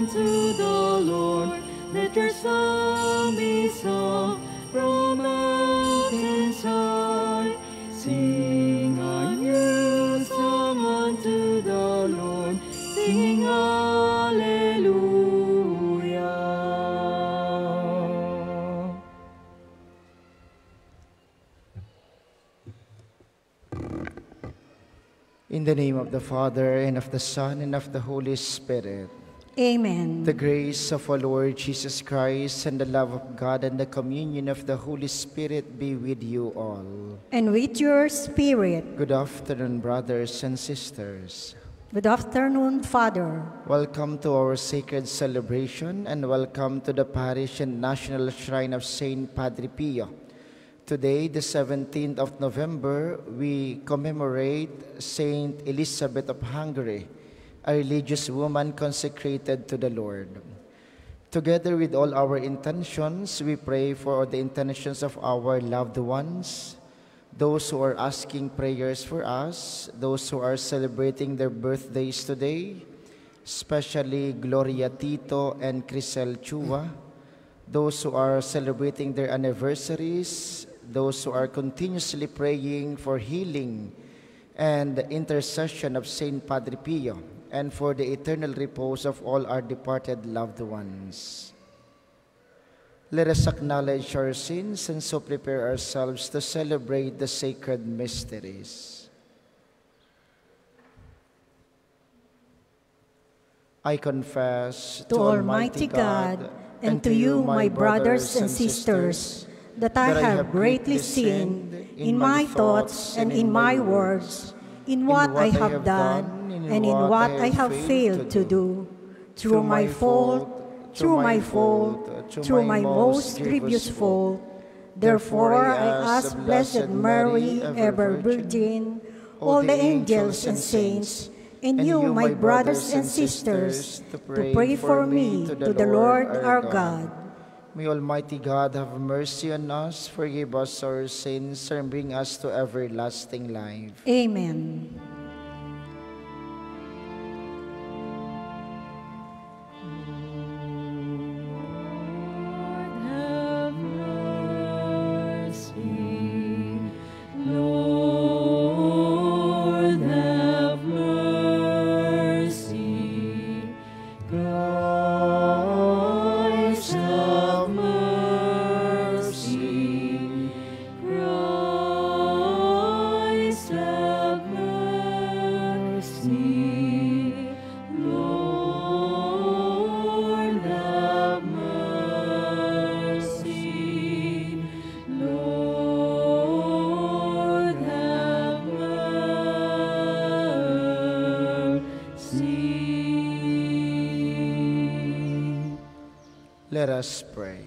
unto the Lord. Let your song be sung from mountains high. Sing a new song unto the Lord. Sing hallelujah. In the name of the Father, and of the Son, and of the Holy Spirit. Amen. The grace of our Lord Jesus Christ, and the love of God, and the communion of the Holy Spirit be with you all. And with your spirit. Good afternoon, brothers and sisters. Good afternoon, Father. Welcome to our sacred celebration, and welcome to the Parish and National Shrine of Saint Padre Pio. Today, the 17th of November, we commemorate Saint Elizabeth of Hungary, a religious woman consecrated to the Lord. Together with all our intentions, we pray for the intentions of our loved ones, those who are asking prayers for us, those who are celebrating their birthdays today, especially Gloria Tito and Crisel Chua, those who are celebrating their anniversaries, those who are continuously praying for healing and the intercession of Saint Padre Pio, and for the eternal repose of all our departed loved ones. Let us acknowledge our sins and so prepare ourselves to celebrate the sacred mysteries. I confess to Almighty God and to you, my brothers and sisters, that I have greatly sinned in my thoughts and in my words, in what I have done and in what I have failed to do, through my fault, through my most grievous fault. Therefore I ask Blessed Mary, ever Virgin, all the angels and saints, and you, my brothers and sisters, to pray for me to the Lord our God. May Almighty God have mercy on us, forgive us our sins, and bring us to everlasting life. Amen. Let us pray.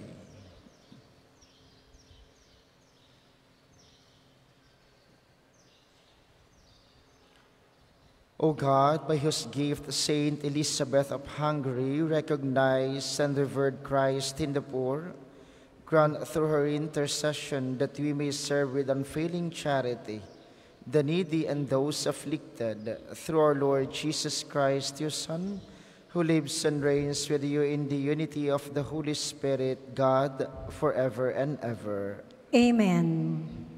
O God, by whose gift Saint Elizabeth of Hungary recognized and revered Christ in the poor, grant through her intercession that we may serve with unfailing charity the needy and those afflicted, through our Lord Jesus Christ, your Son, who lives and reigns with you in the unity of the Holy Spirit, God, forever and ever. Amen.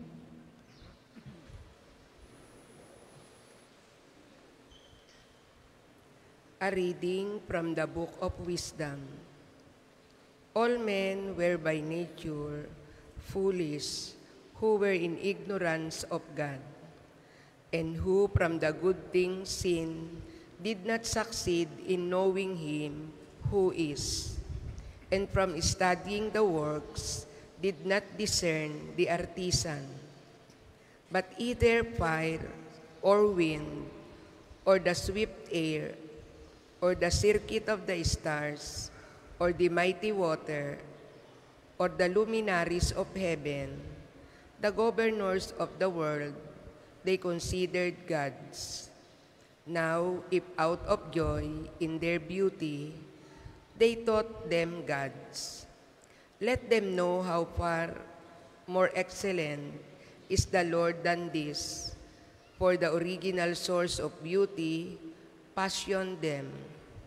A reading from the Book of Wisdom. All men were by nature foolish, who were in ignorance of God, and who from the good things seen did not succeed in knowing Him who is, and from studying the works did not discern the artisan. But either fire or wind or the swift air or the circuit of the stars or the mighty water or the luminaries of heaven, the governors of the world, they considered gods. Now, if out of joy in their beauty, they thought them gods, let them know how far more excellent is the Lord than this, for the original source of beauty fashioned them.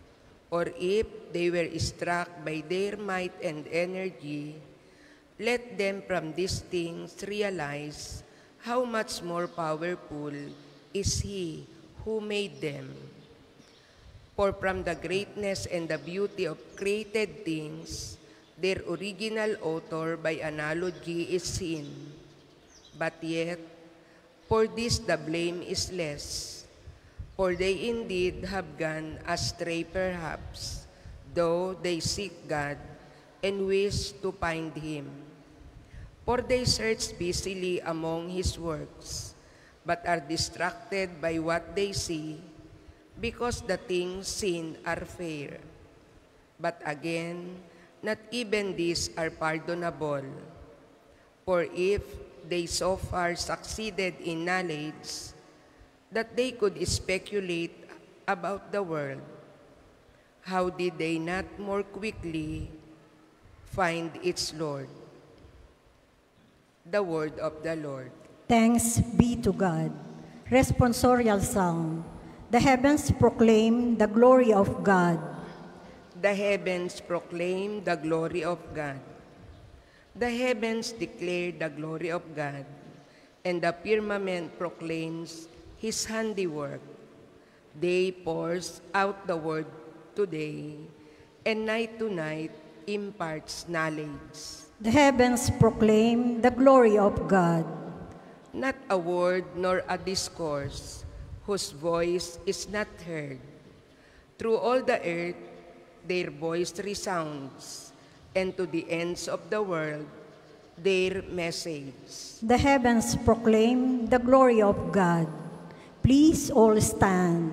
or if they were struck by their might and energy, let them from these things realize how much more powerful is He who made them. For from the greatness and the beauty of created things, their original author by analogy is seen. But yet, for this the blame is less. For they indeed have gone astray perhaps, though they seek God and wish to find Him. For they search busily among His works, but are distracted by what they see, because the things seen are fair. But again, not even these are pardonable. For if they so far succeeded in knowledge that they could speculate about the world, how did they not more quickly find its Lord? The word of the Lord. Thanks be to God. Responsorial Psalm. The heavens proclaim the glory of God. The heavens proclaim the glory of God. The heavens declare the glory of God, and the firmament proclaims His handiwork. Day pours out the word today, and night to night imparts knowledge. The heavens proclaim the glory of God. Not a word nor a discourse, whose voice is not heard. Through all the earth, their voice resounds, and to the ends of the world, their message. The heavens proclaim the glory of God. Please all stand.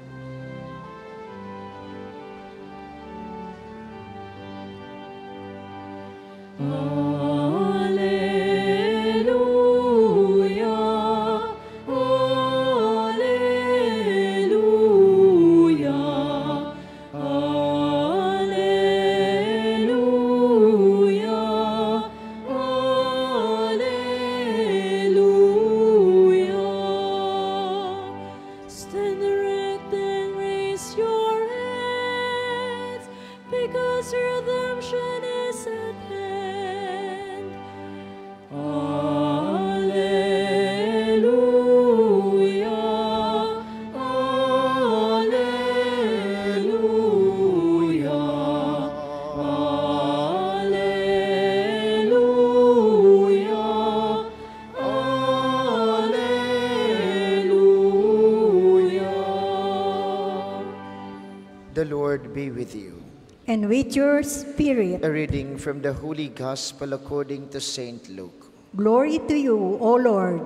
The Lord be with you. And with your spirit. A reading from the Holy Gospel according to St. Luke. Glory to you, O Lord.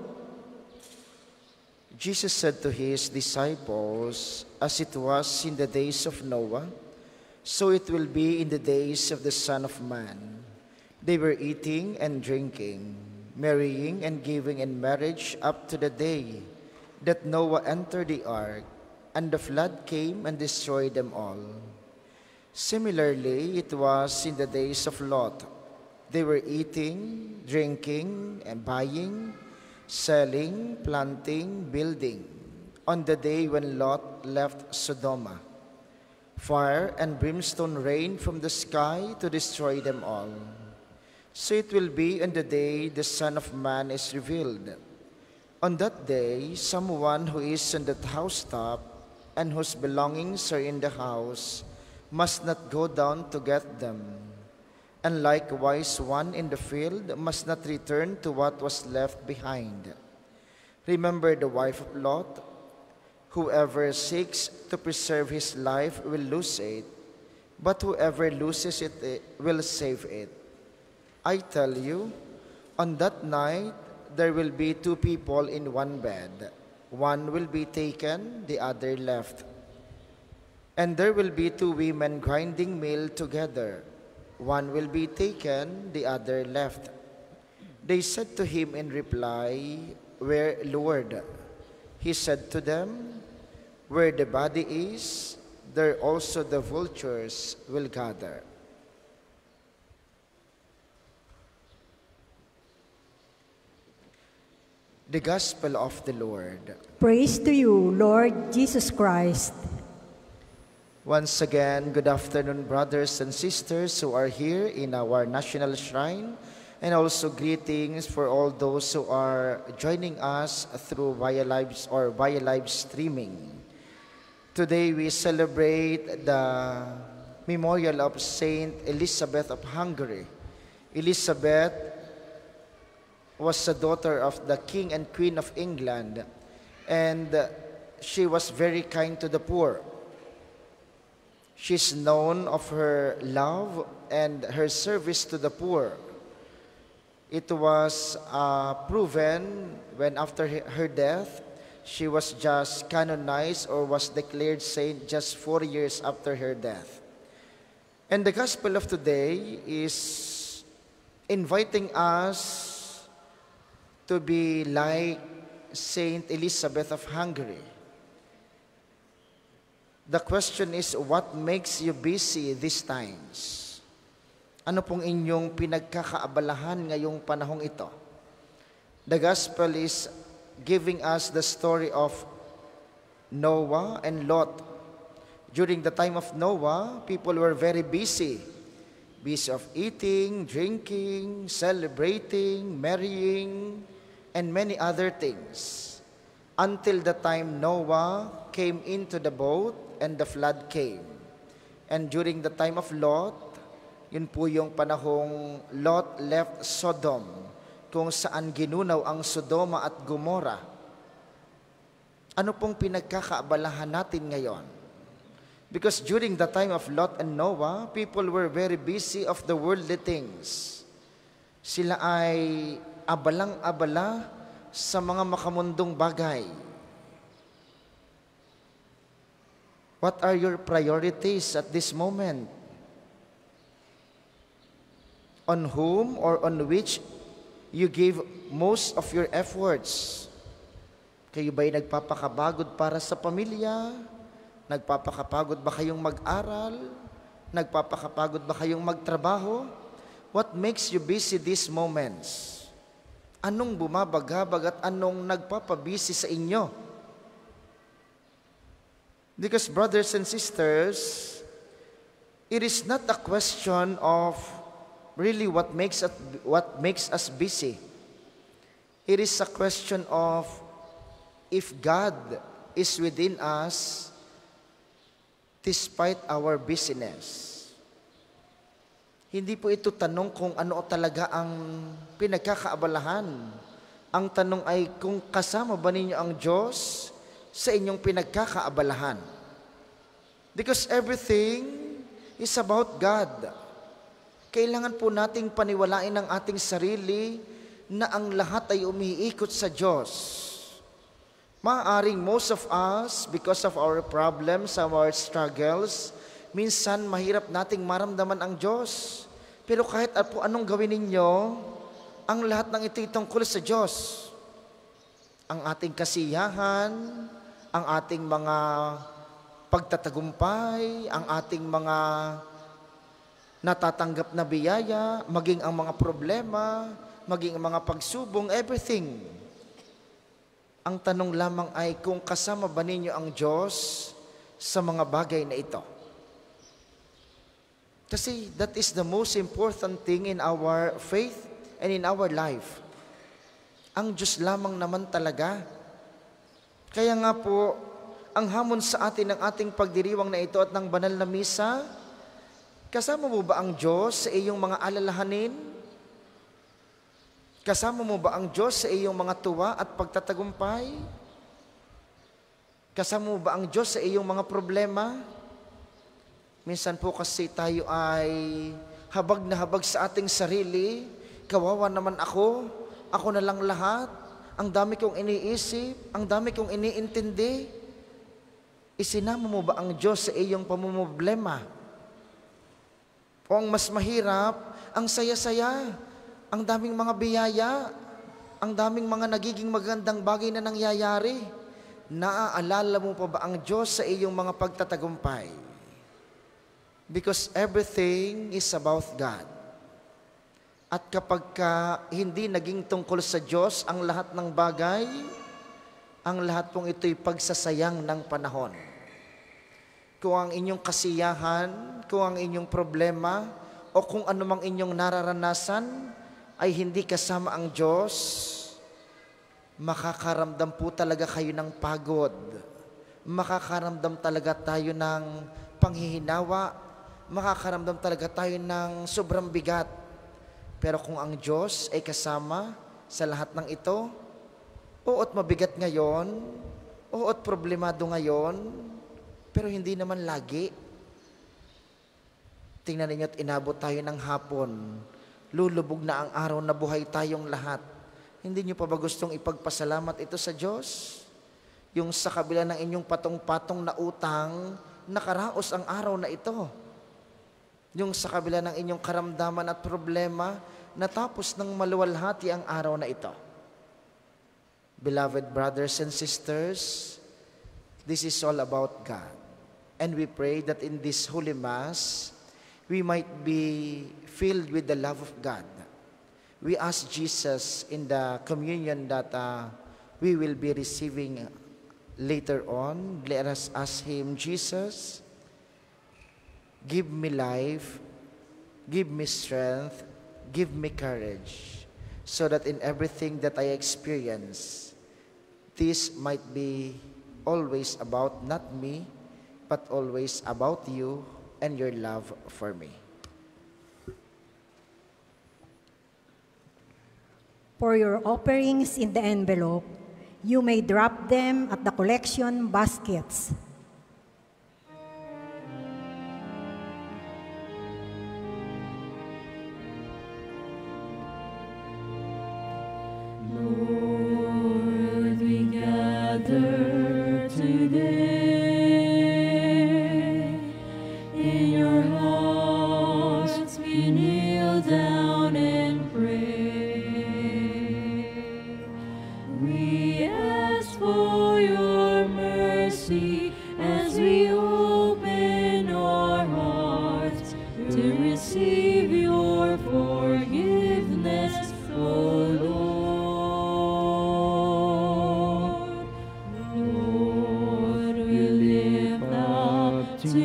Jesus said to his disciples, as it was in the days of Noah, so it will be in the days of the Son of Man. They were eating and drinking, marrying and giving in marriage up to the day that Noah entered the ark, and the flood came and destroyed them all. Similarly, it was in the days of Lot. They were eating, drinking, and buying, selling, planting, building, on the day when Lot left Sodom. Fire and brimstone rained from the sky to destroy them all. So it will be on the day the Son of Man is revealed. On that day, someone who is on that housetop and whose belongings are in the house must not go down to get them. And likewise, one in the field must not return to what was left behind. Remember the wife of Lot. Whoever seeks to preserve his life will lose it, but whoever loses it will save it. I tell you, on that night there will be two people in one bed. One will be taken, the other left. And there will be two women grinding meal together. One will be taken, the other left. They said to him in reply, "Where, Lord?" He said to them, "Where the body is, there also the vultures will gather." The Gospel of the Lord. Praise to you, Lord Jesus Christ. Once again, good afternoon, brothers and sisters who are here in our National Shrine, and also greetings for all those who are joining us through via live streaming. Today we celebrate the memorial of Saint Elizabeth of Hungary. Elizabeth was the daughter of the King and Queen of England, and she was very kind to the poor. She's known of her love and her service to the poor. It was proven when after her death, she was just canonized or was declared saint just 4 years after her death. And the gospel of today is inviting us to be like Saint Elizabeth of Hungary. The question is, what makes you busy these times? Ano pong inyong pinagkakaabalahan ngayong panahong ito? The gospel is giving us the story of Noah and Lot. During the time of Noah, people were very busy. Busy of eating, drinking, celebrating, marrying, and many other things. Until the time Noah came into the boat and the flood came. And during the time of Lot, yun po yung panahong Lot left Sodom, kung saan ginunaw ang Sodoma at Gomora. Ano pong pinagkakaabalahan natin ngayon? Because during the time of Lot and Noah, people were very busy of the worldly things. Sila ay abalang-abala sa mga makamundong bagay. What are your priorities at this moment? On whom or on which you give most of your efforts? Kayo ba'y nagpapakabagod para sa pamilya? Nagpapakapagod ba kayong mag-aral? Nagpapakapagod ba kayong magtrabaho? What makes you busy these moments? Anong bumabagabag at anong nagpapabisi sa inyo? Because brothers and sisters, it is not a question of really what makes us busy. It is a question of if God is within us despite our busyness. Hindi po ito tanong kung ano talaga ang pinagkakaabalahan. Ang tanong ay kung kasama ba ninyo ang Diyos sa inyong pinagkakaabalahan. Because everything is about God. Kailangan po nating paniwalain ang ating sarili na ang lahat ay umiikot sa Diyos. Maaaring most of us, because of our problems, our struggles, minsan mahirap nating maramdaman ang Diyos. Pero kahit po anong gawin ninyo, ang lahat ng ito'y tungkol sa Diyos. Ang ating kasiyahan, ang ating mga pagtatagumpay, ang ating mga natatanggap na biyaya, maging ang mga problema, maging ang mga pagsubong, everything. Ang tanong lamang ay kung kasama ba ninyo ang Diyos sa mga bagay na ito. Kasi that is the most important thing in our faith and in our life. Ang Diyos lamang naman talaga. Kaya nga po, ang hamon sa atin ng ating pagdiriwang na ito at ng banal na misa, kasama mo ba ang Diyos sa iyong mga alalahanin? Kasama mo ba ang Diyos sa iyong mga tuwa at pagtatagumpay? Kasama mo ba ang Diyos sa iyong mga problema? Minsan po kasi tayo ay habag na habag sa ating sarili. Kawawa naman ako na lang lahat. Ang dami kong iniisip, ang dami kong iniintindi. Isinama mo ba ang Diyos sa iyong pamumblema? O ang mas mahirap, ang saya-saya, ang daming mga biyaya, ang daming mga nagiging magandang bagay na nangyayari. Naaalala mo pa ba ang Diyos sa iyong mga pagtatagumpay? Because everything is about God. At kapag hindi naging tungkol sa Diyos ang lahat ng bagay, ang lahat pong ito'y pagsasayang ng panahon. kung ang inyong kasiyahan, kung ang inyong problema, o kung anumang inyong nararanasan ay hindi kasama ang Diyos, makakaramdam po talaga kayo ng pagod. Makakaramdam talaga tayo ng panghihinawa. Makakaramdam talaga tayo ng sobrang bigat. Pero kung ang Diyos ay kasama sa lahat ng ito, oot mabigat ngayon, oot problemado ngayon, pero hindi naman lagi. Tingnan ninyo at inabot tayo ng hapon. Lulubog na ang araw na buhay tayong lahat. Hindi nyo pa ba gustong ipagpasalamat ito sa Diyos? Yung sa kabila ng inyong patong-patong na utang, nakaraos ang araw na ito. Yung sa kabila ng inyong karamdaman at problema, natapos ng maluwalhati ang araw na ito. Beloved brothers and sisters, this is all about God. And we pray that in this Holy Mass, we might be filled with the love of God. We ask Jesus in the communion that we will be receiving later on. Let us ask Him, Jesus, give me life, give me strength, give me courage, so that in everything that I experience, this might be always about not me, but always about you and your love for me. For your offerings in the envelope, you may drop them at the collection baskets. Lord, we gather today in your house. We kneel down and pray. We ask for your mercy as we open our hearts to receive your forgiveness, O Lord. Lord, we lift up to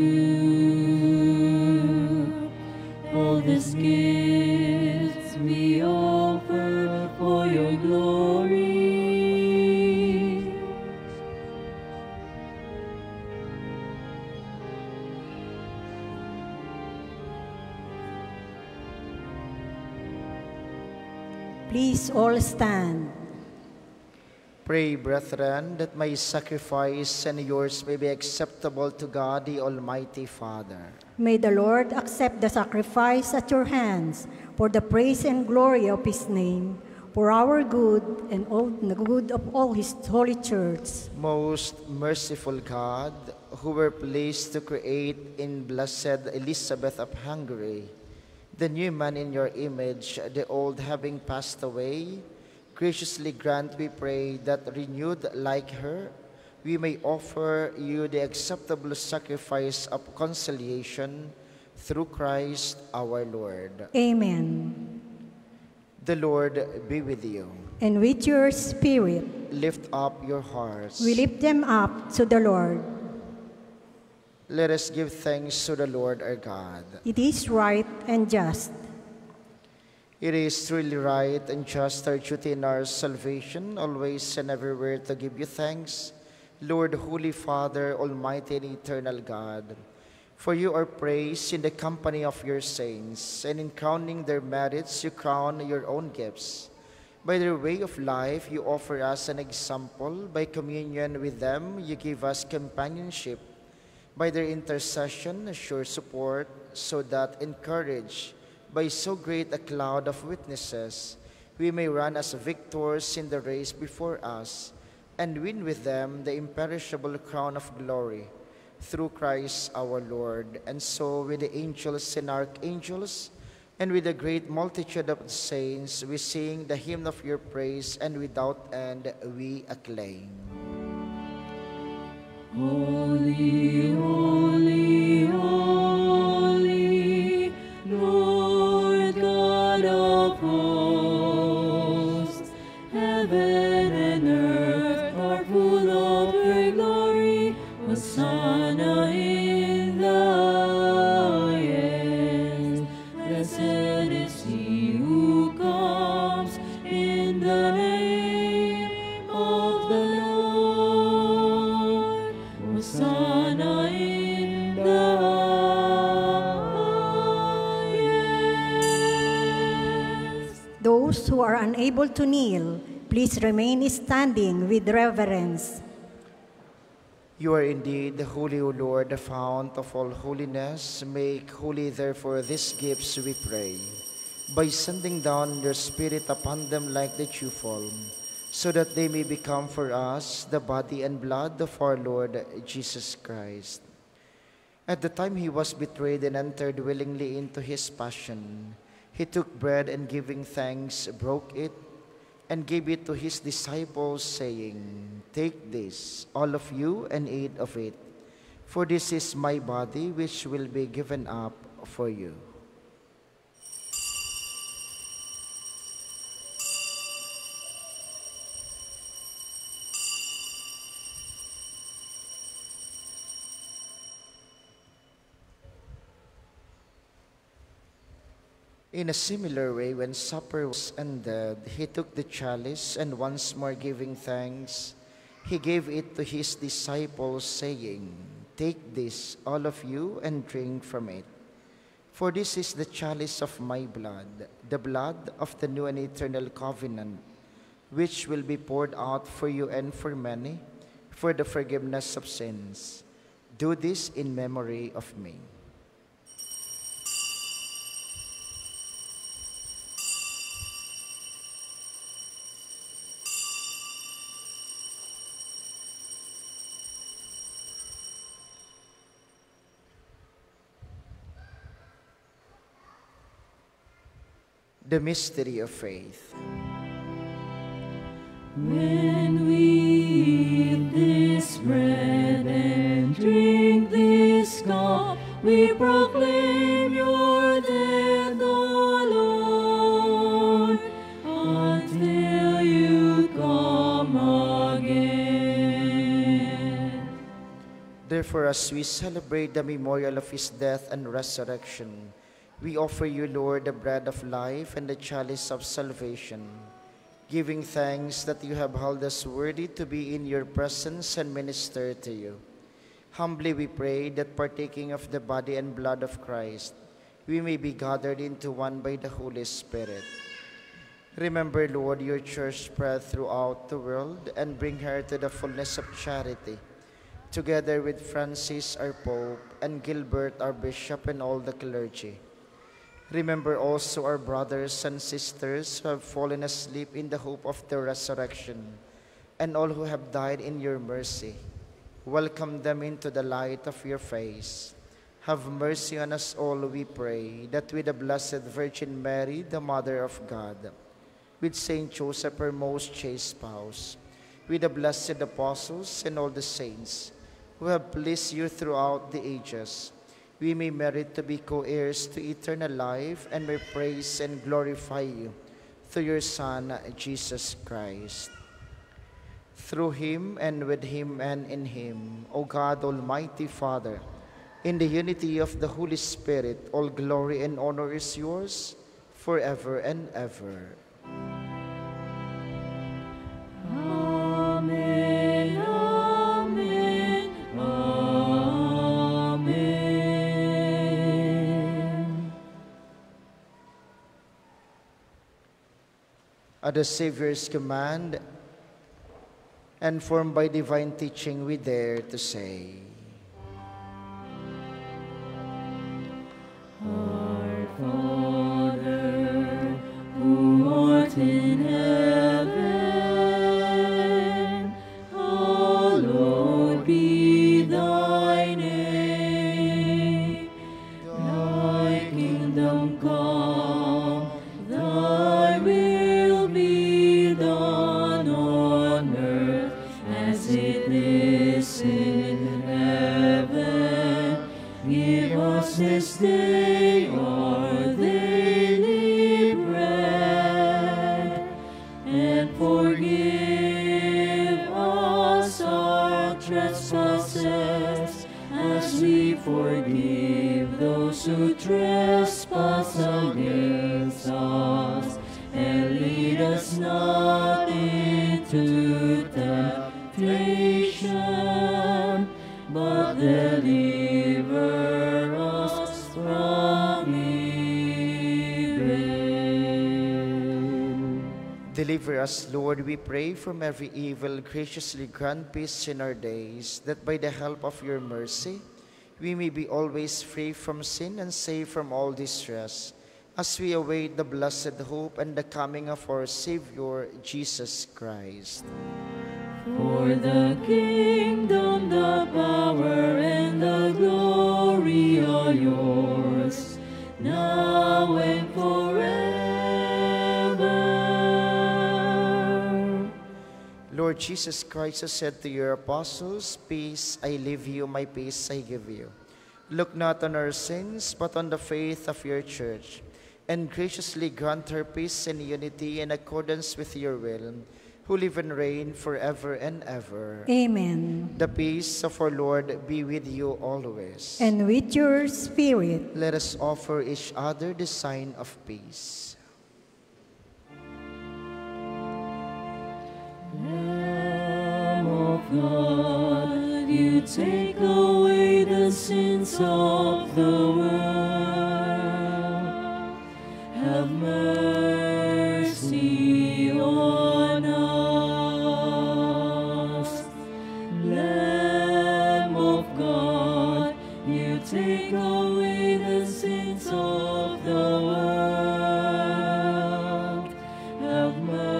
you all these gifts we offer for your glory. Please all stand. Pray, brethren, that my sacrifice and yours may be acceptable to God, the Almighty Father. May the Lord accept the sacrifice at your hands for the praise and glory of His name, for our good and all the good of all His holy church. Most merciful God, who were pleased to create in Blessed Elizabeth of Hungary the new man in your image, the old having passed away, graciously grant, we pray, that renewed like her, we may offer you the acceptable sacrifice of conciliation through Christ our Lord. Amen. The Lord be with you. And with your spirit, Lift up your hearts. we lift them up to the Lord. Let us give thanks to the Lord our God. It is right and just. It is truly right and just, our duty and our salvation, always and everywhere to give you thanks, Lord, Holy Father, Almighty and Eternal God. For you are praised in the company of your saints, and in crowning their merits, you crown your own gifts. By their way of life, you offer us an example. By communion with them, you give us companionship. By their intercession, assure support, so that, encouraged by so great a cloud of witnesses, we may run as victors in the race before us, and win with them the imperishable crown of glory, through Christ our Lord. And so, with the angels and archangels, and with the great multitude of the saints, we sing the hymn of your praise, and without end we acclaim. Holy, holy, holy, Lord God of hosts, heaven and earth are full of your glory. Hosanna Hosanna in the highest. Blessed is he who comes in the name of the Lord. Hosanna in the highest. Those who are unable to kneel, please remain standing with reverence. You are indeed the holy, O Lord, the fount of all holiness. Make holy, therefore, these gifts, we pray, by sending down your Spirit upon them like the dewfall, so that they may become for us the body and blood of our Lord Jesus Christ. At the time he was betrayed and entered willingly into his passion, he took bread and giving thanks, broke it, and gave it to his disciples, saying, "Take this, all of you, and eat of it, for this is my body, which will be given up for you." In a similar way, when supper was ended, he took the chalice, and once more giving thanks, he gave it to his disciples, saying, "Take this, all of you, and drink from it. For this is the chalice of my blood, the blood of the new and eternal covenant, which will be poured out for you and for many, for the forgiveness of sins. Do this in memory of me." The mystery of faith. When we eat this bread and drink this cup, we proclaim your death, O Lord, until you come again. Therefore, as we celebrate the memorial of his death and resurrection, we offer you, Lord, the bread of life and the chalice of salvation, giving thanks that you have held us worthy to be in your presence and minister to you. Humbly we pray that, partaking of the body and blood of Christ, we may be gathered into one by the Holy Spirit. Remember, Lord, your church spread throughout the world, and bring her to the fullness of charity, together with Francis, our Pope, and Gilbert, our Bishop, and all the clergy. Remember also our brothers and sisters who have fallen asleep in the hope of the resurrection, and all who have died in your mercy. Welcome them into the light of your face. Have mercy on us all, we pray, that with the Blessed Virgin Mary, the Mother of God, with Saint Joseph, her most chaste spouse, with the blessed apostles and all the saints who have pleased you throughout the ages, we may merit to be co-heirs to eternal life, and may praise and glorify you through your Son, Jesus Christ. Through him, and with him, and in him, O God, Almighty Father, in the unity of the Holy Spirit, all glory and honor is yours forever and ever. Amen, amen, amen. At the Savior's command, and formed by divine teaching, we dare to say, Our Father, who art in heaven, hallowed be thy name. Thy kingdom come, thy will be done on earth as it is in heaven. Give us this day our daily bread, and forgive us our trespasses, as as we forgive those who trespass against us. And lead us not into temptation, but deliver us from evil. Deliver us, Lord, we pray, from every evil. Graciously grant peace in our days, that by the help of your mercy, we may be always free from sin and safe from all distress, as we await the blessed hope and the coming of our Savior, Jesus Christ. For the kingdom, the power, and the glory are yours, now and forever. Lord Jesus Christ has said to your apostles, "Peace I leave you, my peace I give you. Look not on our sins, but on the faith of your church, and graciously grant her peace and unity in accordance with your will, who live and reign forever and ever." Amen. The peace of our Lord be with you always. And with your spirit. Let us offer each other the sign of peace. Lamb of God, you take away the sins of the world. Have mercy on us. Lamb of God, you take away the sins of the world. Have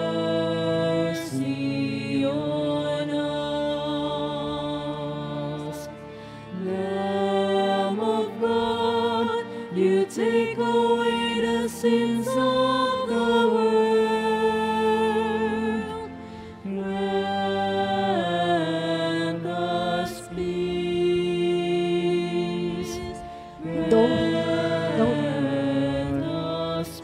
mercy on us. Lamb of God, you take away the sins of the world. Grant us peace. Grant us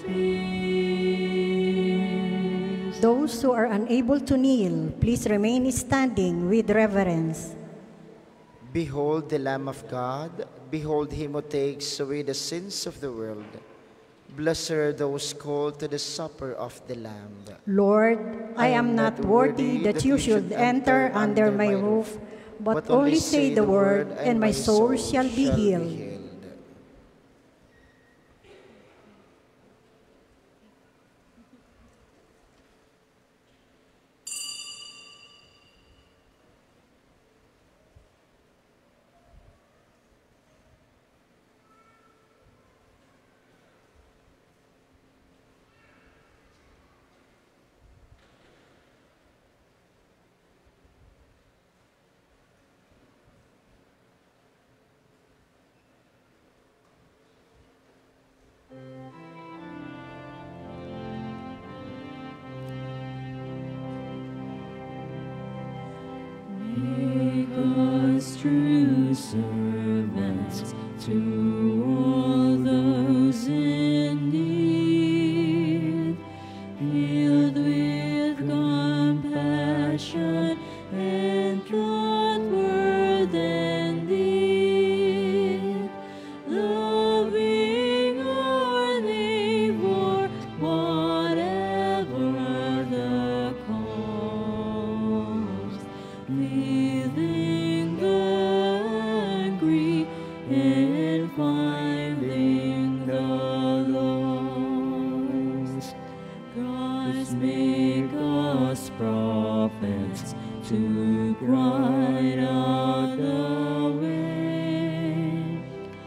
peace. Those who are unable to kneel, please remain standing with reverence. Behold the Lamb of God. Behold him who takes away the sins of the world. Blessed are those called to the supper of the Lamb. Lord, I am not worthy that you should enter under my roof, but only say the word, and my soul shall be healed. Make us true servants to all those in need, filled with compassion and truthward and deed, loving our neighbor, whatever the cost, living angry and finding the lost. Christ, make us prophets to cry out the way,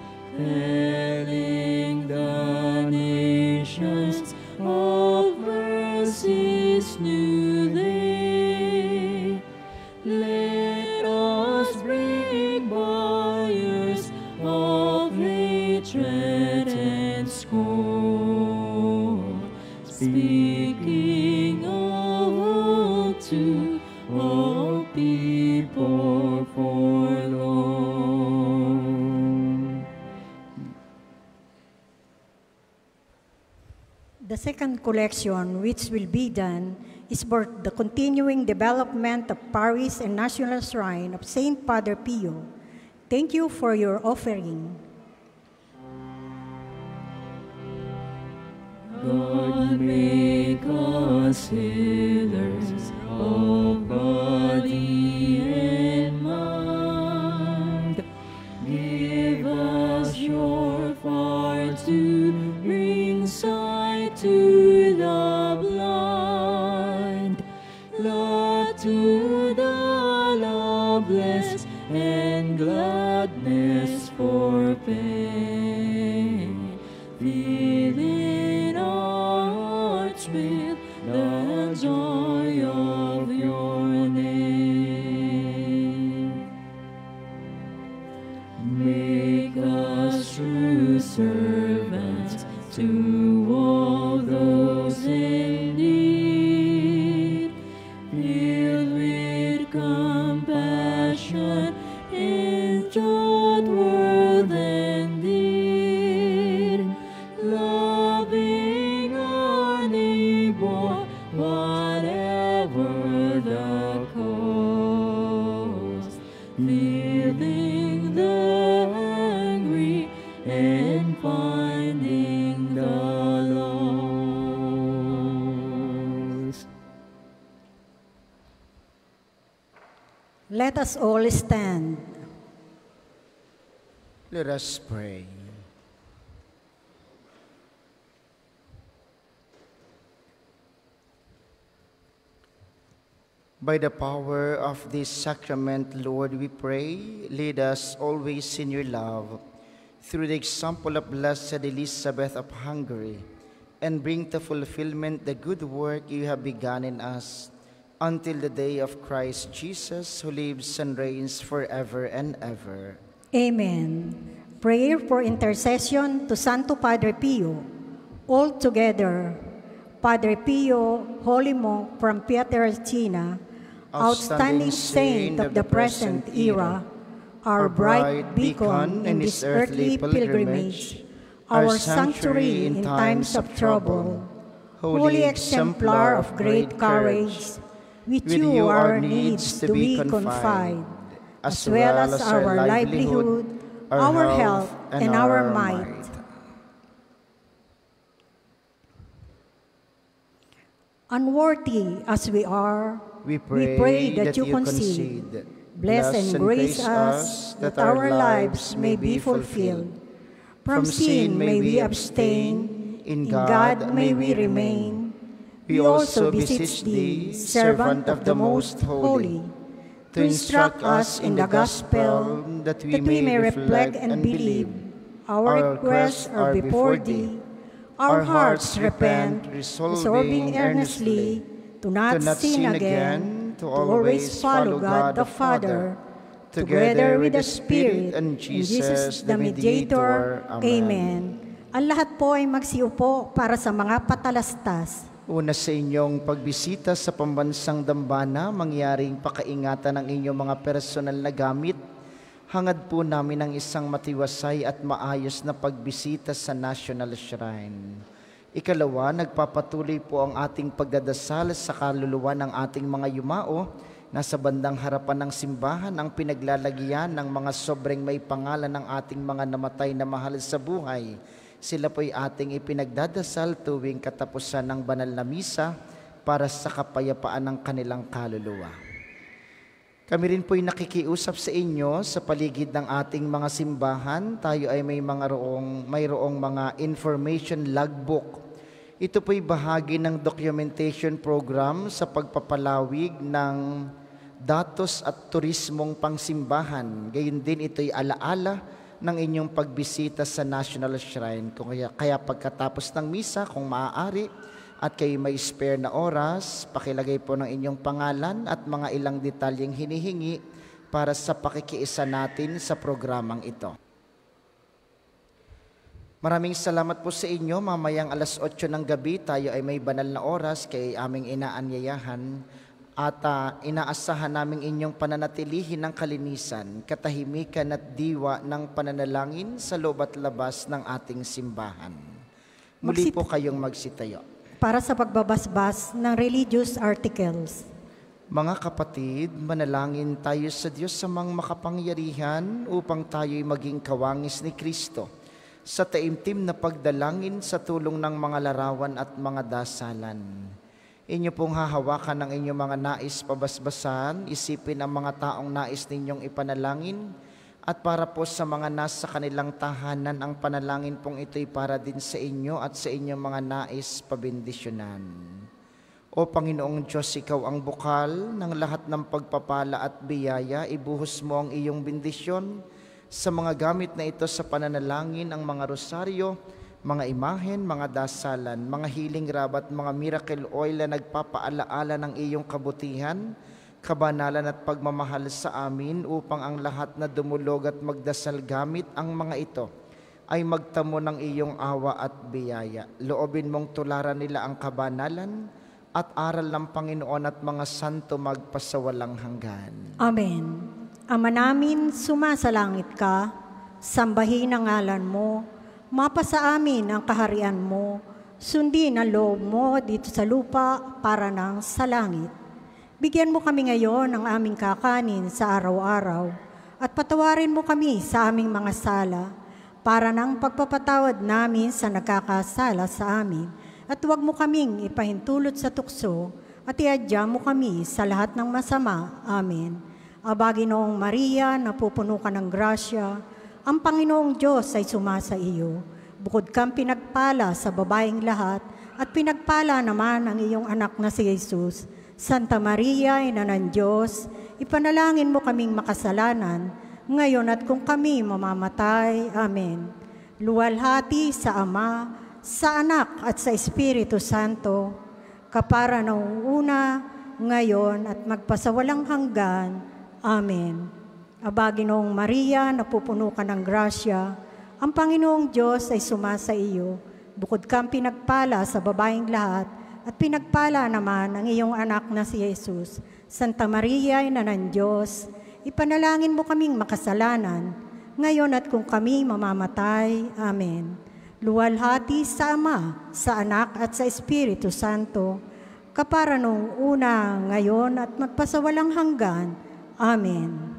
telling the nations of mercy's new day. Let us break barriers of hatred and scorn, speaking of hope to all people forlorn. The second collection, which will be done, is for the continuing development of Parish and National Shrine of St. Padre Pio, thank you for your offering. God, make us healers of body and mind. Give us your fire to bring sight to the blind, love to the loveless, and gladness for pain. Fill in our hearts with the joy of your name. Make us true servants to all those in need, filled with compassion in truth, word, and deed, loving our neighbor, whatever the cost, feeling the hungry and finding the lost. Let us all stand. Let us pray. By the power of this sacrament, Lord, we pray, lead us always in your love, through the example of Blessed Elizabeth of Hungary, and bring to fulfillment the good work you have begun in us, until the day of Christ Jesus, who lives and reigns forever and ever. Amen. Prayer for intercession to Santo Padre Pio. All together, Padre Pio, holy monk from Pietrelcina, outstanding saint of the present era, our bright beacon in this earthly pilgrimage, our sanctuary in times of trouble, holy exemplar of great courage, with you our needs to be confide, as well as our livelihood, our health, and our might. Unworthy as we are, we pray that you concede. Bless and grace us, that our lives may be fulfilled. From sin may we abstain, in God may we remain. We also beseech thee, servant of the Most Holy, to instruct us in the gospel, that we may reflect and believe. Our requests are before thee. Our hearts repent, resolving earnestly to not sin again, to always follow God the Father, together with the Spirit and Jesus the Mediator. Amen. Ang lahat po ay magsiupo para sa mga patalastas. Una sa inyong pagbisita sa pambansang dambana, mangyaring pakaingatan ng inyong mga personal na gamit. Hangad po namin ang isang matiwasay at maayos na pagbisita sa National Shrine. Ikalawa, nagpapatuloy po ang ating pagdadasal sa kaluluwa ng ating mga yumao. Nasa bandang harapan ng simbahan ang pinaglalagyan ng mga sobrang may pangalan ng ating mga namatay na mahal sa buhay. Sila po'y ating ipinagdadasal tuwing katapusan ng banal na misa para sa kapayapaan ng kanilang kaluluwa. Kami rin po'y nakikiusap sa inyo sa paligid ng ating mga simbahan. Tayo ay mayroong mga information logbook. Ito po'y bahagi ng documentation program sa pagpapalawig ng datos at turismong pangsimbahan. Gayon din ito'y alaala ng inyong pagbisita sa National Shrine. Kaya pagkatapos ng misa, kung maaari, at kayo may spare na oras, pakilagay po ng inyong pangalan at mga ilang detalyeng hinihingi para sa pakikiisa natin sa programang ito. Maraming salamat po sa inyo. Mamayang alas 8 ng gabi, tayo ay may banal na oras kay aming inaanyayahan at inaasahan namin inyong pananatilihin ng kalinisan, katahimikan at diwa ng pananalangin sa loob at labas ng ating simbahan. Muli po kayong magsitayo. Para sa pagbabasbas ng religious articles. Mga kapatid, manalangin tayo sa Diyos sa mga makapangyarihan upang tayo'y maging kawangis ni Kristo sa taimtim na pagdalangin sa tulong ng mga larawan at mga dasalan. Inyo pong hahawakan ng inyong mga nais pabasbasan, isipin ang mga taong nais ninyong ipanalangin, at para po sa mga nasa kanilang tahanan, ang panalangin pong ito'y para din sa inyo at sa inyong mga nais pabendisyonan. O Panginoong Diyos, Ikaw ang bukal ng lahat ng pagpapala at biyaya, ibuhos mo ang iyong bendisyon sa mga gamit na ito sa pananalangin, ang mga rosaryo, mga imahen, mga dasalan, mga healing rub at mga miracle oil na nagpapaalaala ng iyong kabutihan, kabanalan at pagmamahal sa amin, upang ang lahat na dumulog at magdasal gamit ang mga ito ay magtamo ng iyong awa at biyaya. Loobin mong tularan nila ang kabanalan at aral ng Panginoon at mga santo magpasawalang hanggan. Amen. Ama namin, sumasalangit ka, sambahin ang ngalan mo, mapasa amin ang kaharian mo, sundin ang loob mo dito sa lupa para nang sa langit. Bigyan mo kami ngayon ng aming kakanin sa araw-araw at patawarin mo kami sa aming mga sala para ng pagpapatawad namin sa nagkakasala sa amin, at huwag mo kaming ipahintulot sa tukso at iadya mo kami sa lahat ng masama. Amen. Aba, Ginoong Maria, napupuno ka ng grasya, ang Panginoong Diyos ay sumasa iyo. Bukod kang pinagpala sa babaeng lahat at pinagpala naman ang iyong anak na si Jesus. Santa Maria, Ina ng Diyos, ipanalangin mo kaming makasalanan, ngayon at kung kami mamamatay. Amen. Luwalhati sa Ama, sa Anak at sa Espiritu Santo, kapara noong una, ngayon at magpasawalang hanggan. Amen. Aba, Ginoong Maria, napupuno ka ng grasya, ang Panginoong Diyos ay sumasa iyo. Bukod kang pinagpala sa babaeng lahat, at pinagpala naman ang iyong anak na si Jesus. Santa Maria, Ina ng Diyos, ipanalangin mo kaming makasalanan, ngayon at kung kami mamamatay. Amen. Luwalhati sa Ama, sa Anak at sa Espiritu Santo, kapara noong una, ngayon at magpasawalang hanggan. Amen.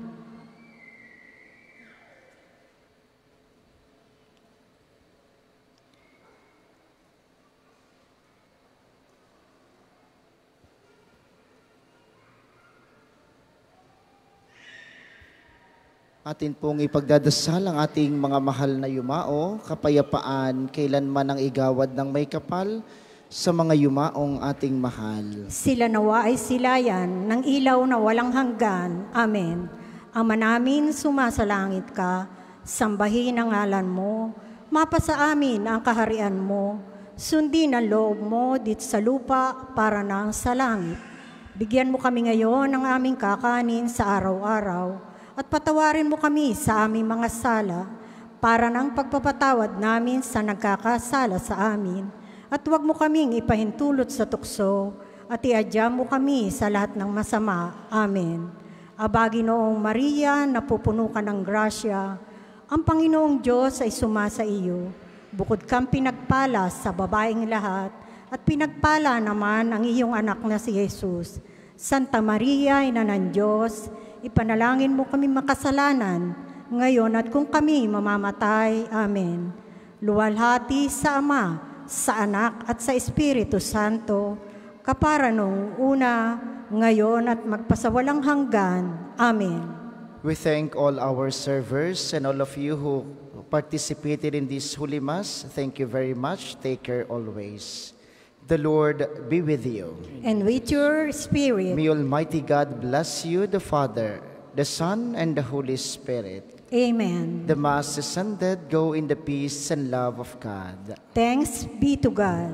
Atin pong ipagdadasal ang ating mga mahal na yumao, kapayapaan, kailanman ang igawad ng may kapal sa mga yumaong ating mahal. Sila nawa ay silayan ng ilaw na walang hanggan. Amen. Ama namin, sumasalangit ka, sambahin ang ngalan mo, mapasa amin ang kaharian mo, sundin ang loob mo dito sa lupa para nang sa langit. Bigyan mo kami ngayon ng aming kakanin sa araw-araw, at patawarin mo kami sa aming mga sala, para ng pagpapatawad namin sa nagkakasala sa amin. At huwag mo kaming ipahintulot sa tukso, at iadya mo kami sa lahat ng masama. Amen. Aba, Ginoong Maria, napupuno ka ng grasya, ang Panginoong Diyos ay sumasa iyo. Bukod kang pinagpala sa babaeng lahat, at pinagpala naman ang iyong anak na si Jesus. Santa Maria, Ina ng Diyos, ipanalangin mo kami makasalanan, ngayon at kung kami mamamatay. Amen. Luwalhati sa Ama, sa Anak at sa Espiritu Santo, kapara noong una, ngayon at magpasawalang hanggan. Amen. We thank all our servers and all of you who participated in this Holy Mass. Thank you very much. Take care always. The Lord be with you. And with your spirit. May Almighty God bless you, the Father, the Son, and the Holy Spirit. Amen. The Mass is ended. Go in the peace and love of God. Thanks be to God.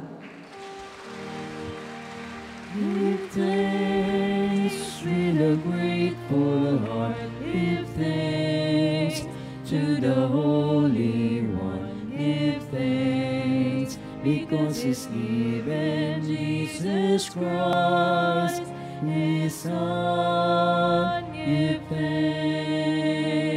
Give thanks with a grateful heart. Give thanks to the Holy One. Give thanks because He's given Jesus Christ, His Son. Give thanks.